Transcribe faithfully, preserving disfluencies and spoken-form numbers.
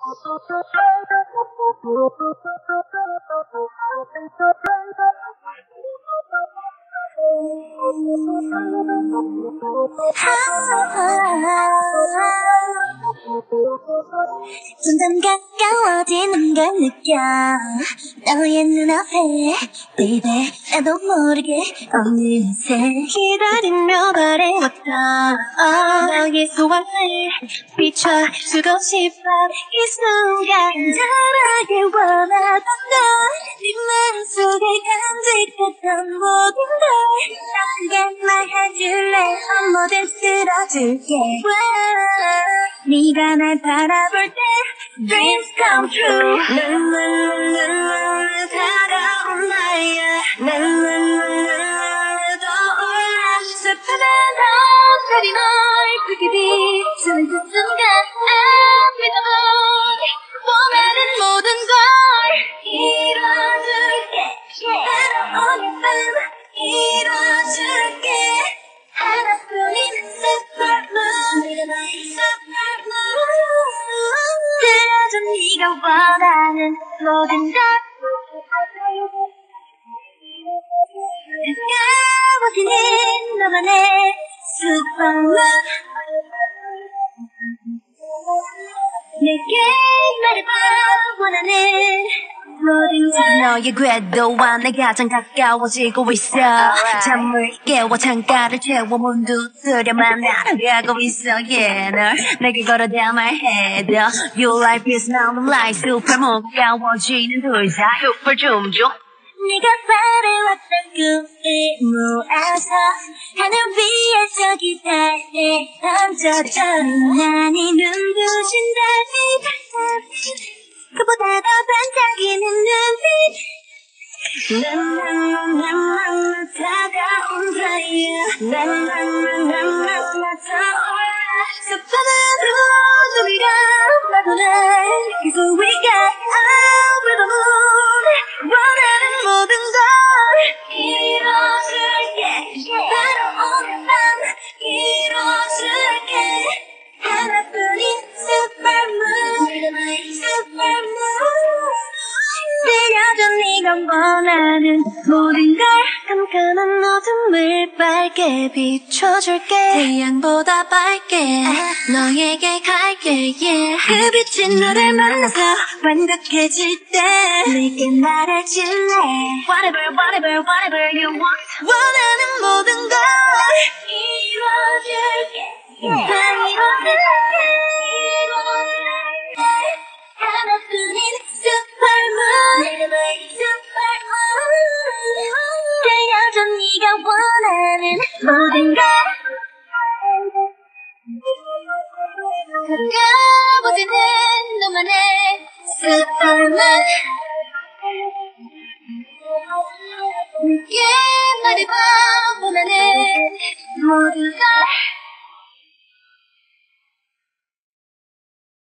점점 가까워지는 걸 느껴 너의 눈앞에 baby 나도 모르게 어느새 기다리며 바래왔다 너의 소원을 비춰주고 싶어 이 순간 잘하길 원하던 널네 마음속에 간직했던 모든 걸 나에게 말해줄래 뭐든 쓸어줄게 네가 날 바라볼 때 Dreams come true 랄랄랄랄라 다가온 나야 랄랄랄랄라 떠올라 슬프면 어쩌리 널 크게 비추는 그 순간 I'm with the moon 원하는 모든 걸 이뤄줄게 오늘 밤 이뤄줄게 하나뿐인 supermoon supermoon 들어줘 네가 원하는 모든 것 가까워지는 너만의 supermoon 내게 말해봐 원하는 모든 것 너의 궤도와 내가 가장 가까워지고 있어 잠을 깨워 창가를 채워 문 두드려만 날아가고 있어 yeah 널 내게 걸어대 말해도 You like this now I'm like supermoon 가까워지는 둘다 super 좀 줘 네가 바래왔던 꿈을 모아서 하늘 위에 저기 달에 던져줘 나니 눈부신 달빛 그보다 더 반짝이는 눈빛 랄랄랄랄라 다가온 나야 랄랄랄랄라 떠올라 습관으로 우리가 나도 날 느끼고 we got out with the moon 원하는 모든 걸 이뤄줄게 바로 오늘 밤 이뤄줄게 하나뿐인 supermoon supermoon 들려줘 네가 원하는 모든 걸 깜깜한 어둠을 밝게 비춰줄게 태양보다 밝게 너에게 갈게 yeah. 그 빛이 너를 만나서 완벽해질 때 내게 말해줄래 Whatever whatever whatever you want 원하는 모든 걸 이뤄줄게 다 이뤄줄게 하나뿐인 supermoon supermoon 들려줘 네가 원하는 모든 걸 가까워지는 너만의 supermoon 내게 말해봐 원하는 모든 걸